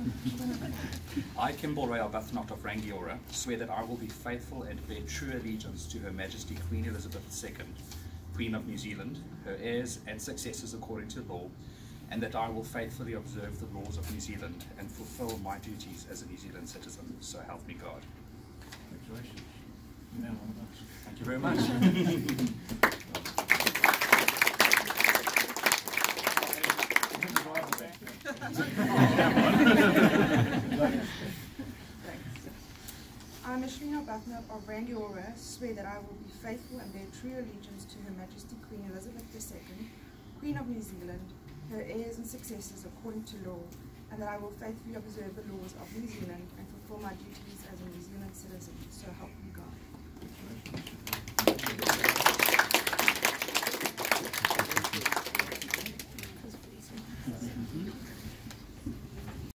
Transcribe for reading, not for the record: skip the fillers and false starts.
I, Kimball Ray Arbuthnot of Rangiora, swear that I will be faithful and bear true allegiance to Her Majesty Queen Elizabeth II, Queen of New Zealand, her heirs and successors according to law, and that I will faithfully observe the laws of New Zealand and fulfill my duties as a New Zealand citizen. So help me God. Congratulations. Thank you very much. I, Micheline Arbuthnot of Rangiora, swear that I will be faithful and bear true allegiance to Her Majesty Queen Elizabeth II, Queen of New Zealand, her heirs and successors according to law, and that I will faithfully observe the laws of New Zealand and fulfill my duties as a New Zealand citizen. So help me God.